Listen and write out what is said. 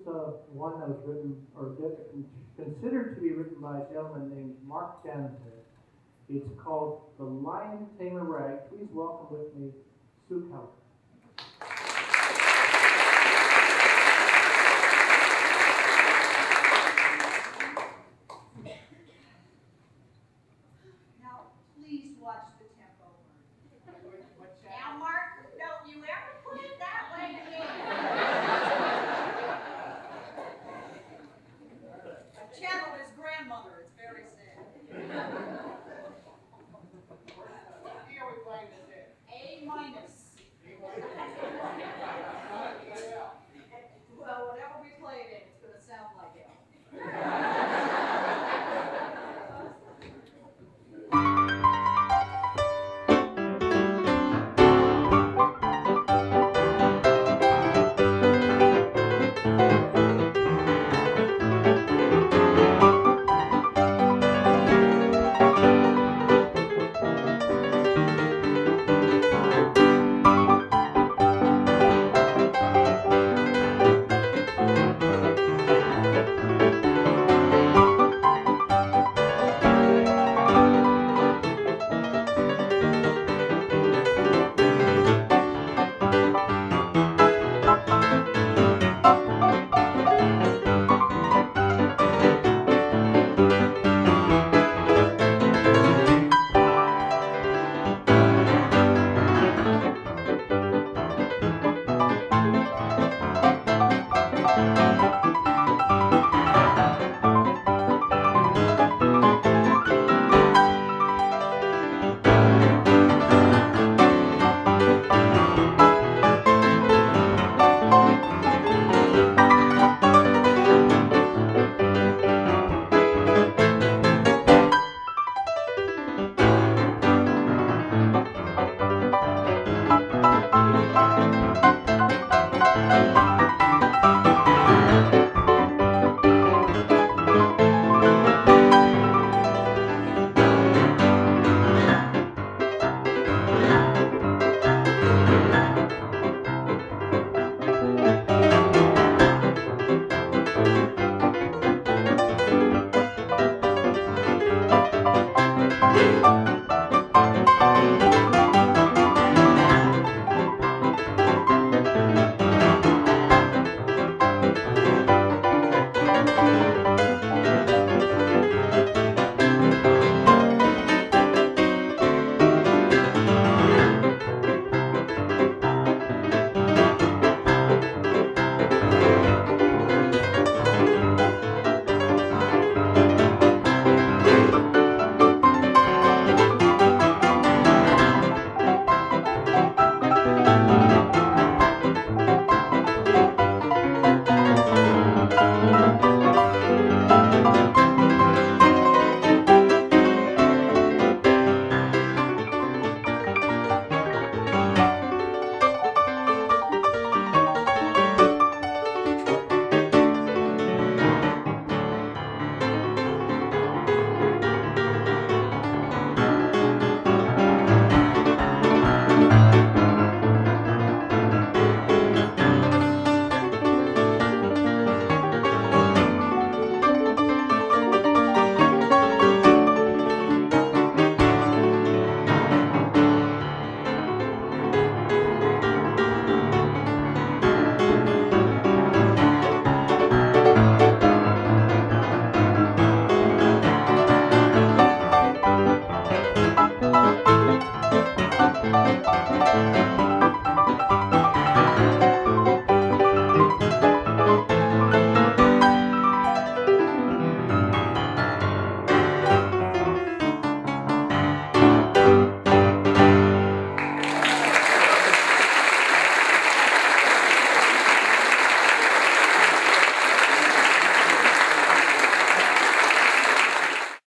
one that was written, or considered to be written by a gentleman named Mark Janza. It's called The Lion Tamer Rag. Please welcome with me Sue Keller. Now, please watch the tempo. Now, Mark, don't you ever put it that way again. I channeled his grandmother. It's very sad. What key are we playing this in? A minus. Well, whatever we play it in, it's going to sound like hell.